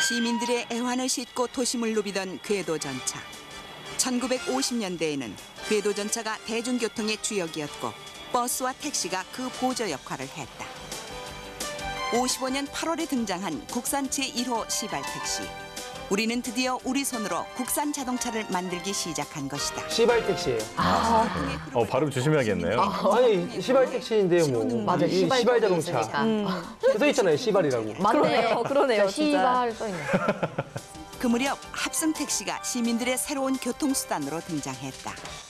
시민들의 애환을 싣고 도심을 누비던 궤도전차. 1950년대에는 궤도전차가 대중교통의 주역이었고 버스와 택시가 그 보조 역할을 했다. 55년 8월에 등장한 국산 제1호 시발택시. 우리는 드디어 우리 손으로 국산 자동차를 만들기 시작한 것이다. 시발택시예요. 발음 조심해야겠네요. 아니 시발택시인데요, 뭐. 맞아요. 이 시발 자동차. 있으니까. 써 있잖아요, 시발이라고. 맞네요. 그러네요. 진짜. 시발 써있네. 그 무렵 합승택시가 시민들의 새로운 교통수단으로 등장했다.